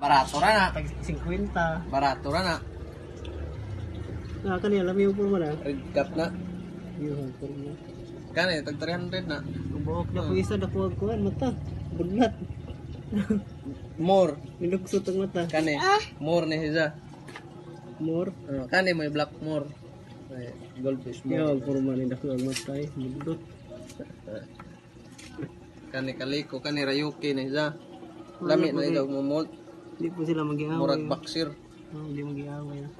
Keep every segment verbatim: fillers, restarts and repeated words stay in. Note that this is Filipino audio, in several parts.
Barato ra na. Tag fifty. Barato ra na. Ah, kanila lami po mo na. Red cap na. Yung po mo. Kani tag three hundred na. Ang buhok na po isa na kuwag kuhan mata. Budlat. More. Nilugsot ang mata. Kani. More ni siya. More. Uh, kani may black more. Ay, goldfish more. Yung forma ni dako ang mata eh. Budlat. Kani kaliko, kani rayuki ni siya. Lami na ilaw mo mold. Hindi po sila mag-iaway. Murag boxer. Oh, hindi mag-iaway na.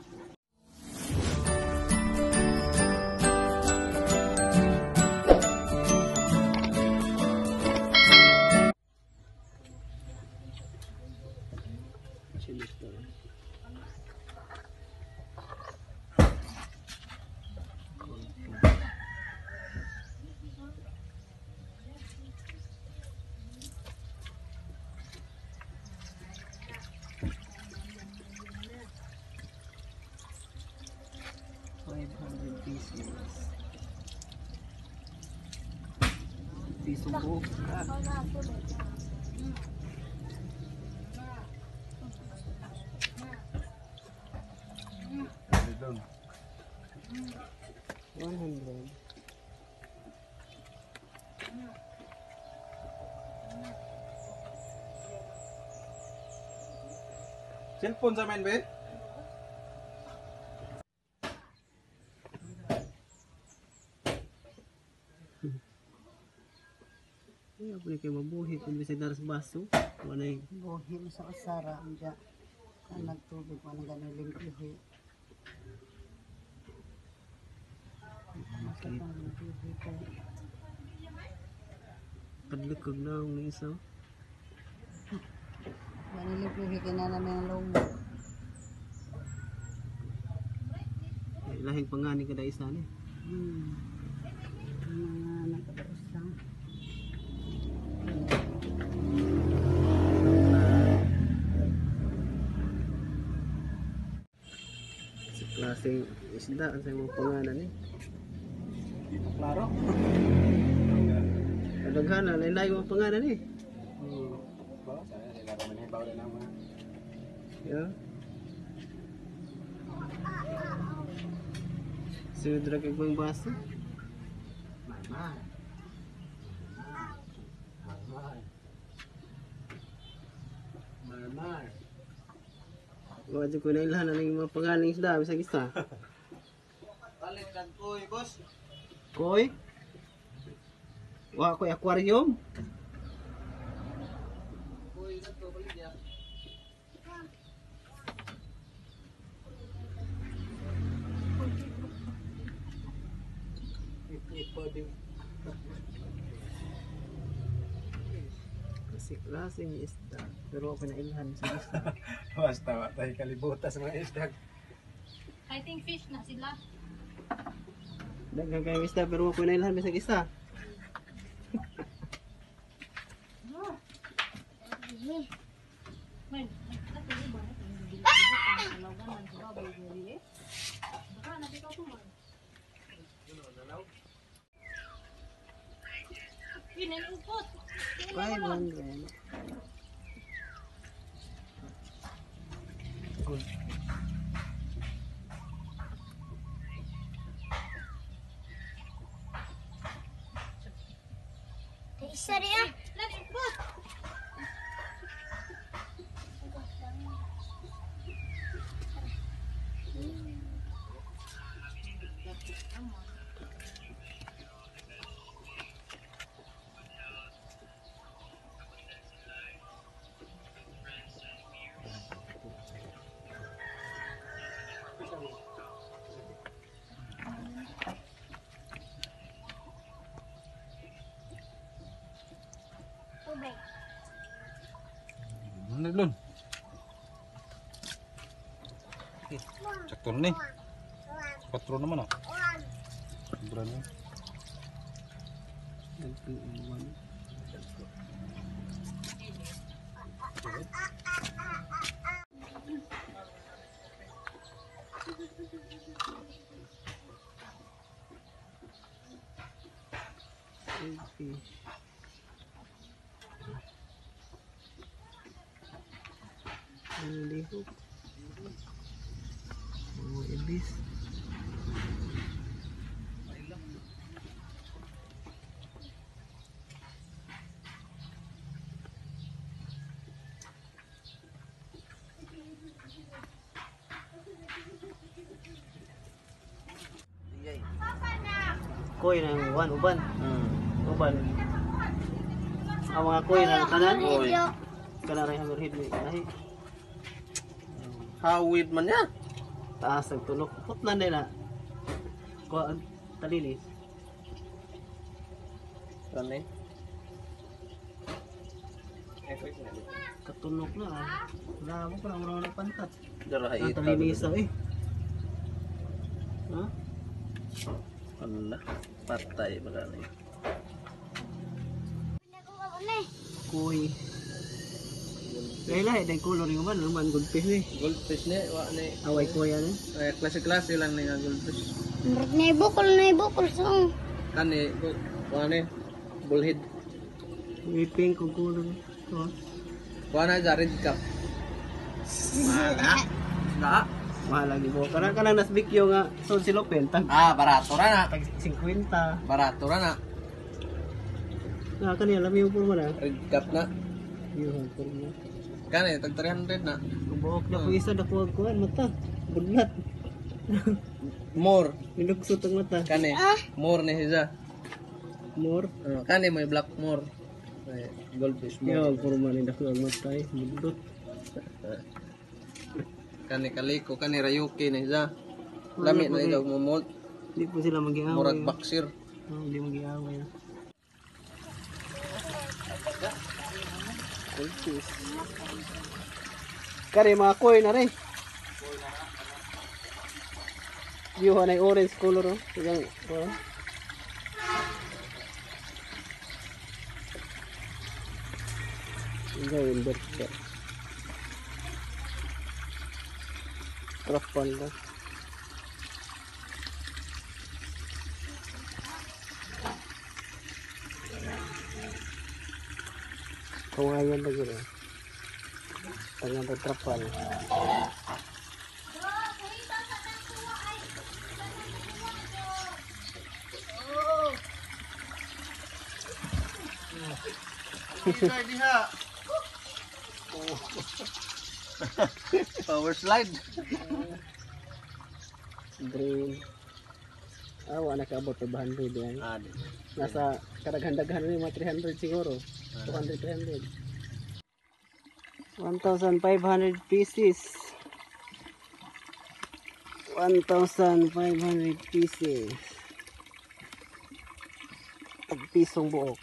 five hundred pieces. Piso po. one hundred. Cellphone sa main bed. Ay, ako na kayo mabuhi kung bisa daras baso. Wala yung buhi mo sa usara anja kan nagtubig mo nang ganun limpyo padlukog na ang isa. wala limpyo ka na namin ang loob Ay, lahing pangani kada isa ni. hmm mga nagkausang Sa klaseng isda ang sa mga panganan ni. Klaro. Kadaghan na lain-lain mga panganan ni. Hmm. Ba, saya sila ka man hibaw na naman. Yeah. Sunod ra kay bang baso. Mamay. Mamay. Mamay. Wala ko na ilahan na yung mga pangalan ng isda bisag isa. Palit kan koy, boss. Koy. Wa koy aquarium. Koy na to balik ya. Kasi klaseng isda. Pero ako na ilahan sa isa. Basta wa tayo kalibutan sa mga isda. I think fish na sila. Daghang kayong isda pero ako na ilahan bisag isa. Man, nakatulog ba? Nalagan man sa baboy dili eh. Baka nakita ko man. Pinanupot. five hundred. Isa rin ah. Nanupot. Ano lun? Sakto na eh. Patro naman ah. Sobra na. Fish. Lihok. Mga ibis. Koy ng uban, uban. Hmm. Uban. Ang mga koy na tanan. Koy. Kana rin hammerhead ni kahi. Hawid man ya. Taas ang tunok. Put na nila. Ko ang talili. Kani. Katunok na. ah. Wala mo pa lang na pantat. Dara Ang ita. talinisa eh. Ha? Allah. Patay bagani. Koy. Lain-lain dan color yung man, luman goldfish ni. Goldfish ni wa ni. Away koy ano? Eh, klase-klase lang ni nga goldfish. Na ibukol na ibukol so. Kani go- wa ni bullhead. May pink kung color. Oh. Wa na red cup. Mana? Na. Mahal lagi mo. Karena kanang nasbikyo nga son silopen tag Ah, barato ra na. tag fifty. Barato ra na. Na kanila lami mo mo na. Red cup na. Yo, por mo. Kani tag three hundred na. Kubuok na ko isa na kuwag kuan mata. Budlat. More. Niluksot ang mata. Kani. More ni siya. More. Ano, kani may black more. Ay, goldfish more. Yo, por mo ni dako ang mata eh. Budot. Kani kaliko, kani rayuki ni siya. Lami na ito mumult. Hindi po sila mag-iaway. Murag baksir. Oh, hindi mag-iaway. Goldfish. Kari mga koy na rin. Yung na orange color oh. Yung oh. Yung gawin berka. Trapal na. Kawayan lagi na. Tengah bertrapal. Power slide. Green. Ah, wala ka abot five hundred yan. Ah, di. Nasa kadaghan-daghan ni mga three hundred siguro. two hundred, three hundred. one thousand five hundred pieces. one thousand five hundred pieces. Tag pisong buok.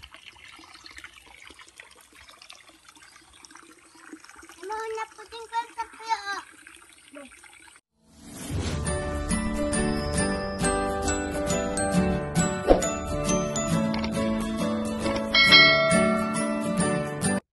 Ano na puting